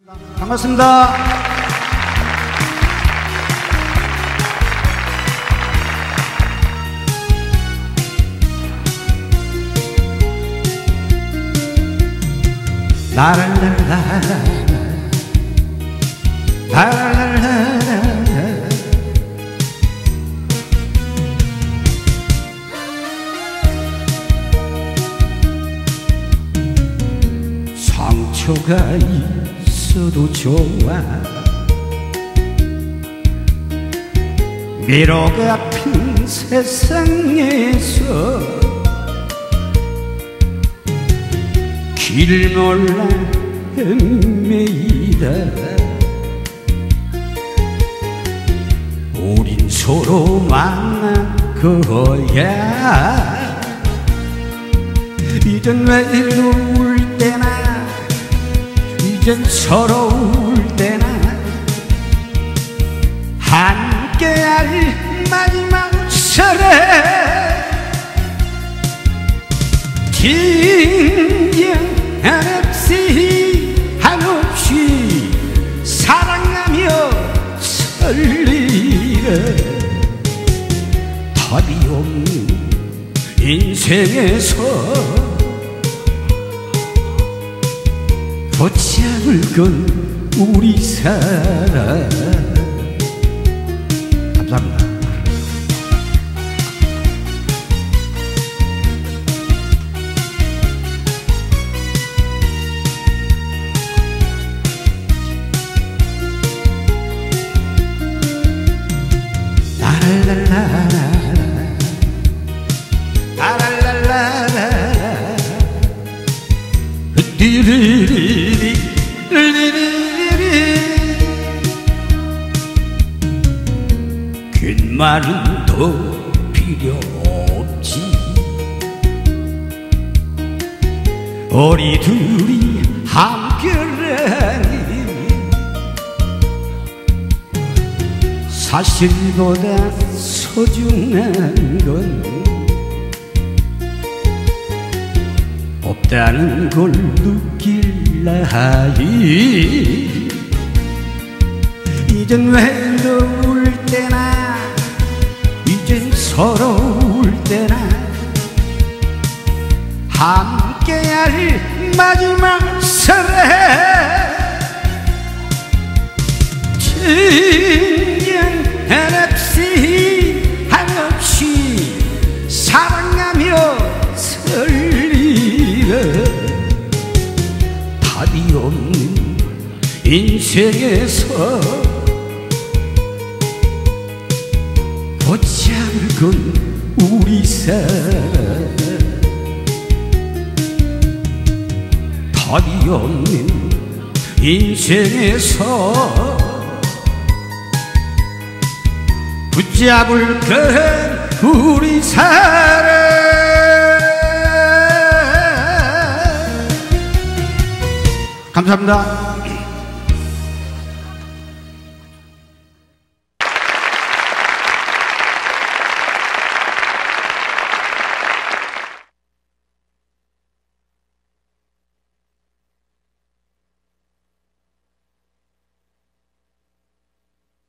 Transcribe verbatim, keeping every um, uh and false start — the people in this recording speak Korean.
반갑습니다. 라랄랄라 라랄랄라 상처가 있어도 좋아 미로가 핀 세상에서 길 몰라 헤매이다 우린 서로 만난 거야 이젠 외로울 때나 이젠 서러울 때나 함께할 마지막 사랑 진정 한없이 한없이 사랑하며 설리라 답이 없는 인생에서 붙잡을 건 우리 사랑. 감사합니다. 라랄랄라 라랄랄라 리리리리 리리리리 긴 말은 더 필요 없지 우리 둘이 함께라니 사실보다 소중한 건 없다는 걸 느낄라 하니 이젠 외로울 때나 이젠 서러울 때나 함께할 마지막 사랑 진정 한없이 한없이 사랑하며 설리라 답이 없는 인생에서 붙잡을 건 우리 사랑 답이 없는 인생에서 붙잡을 건 우리 사랑. 감사합니다.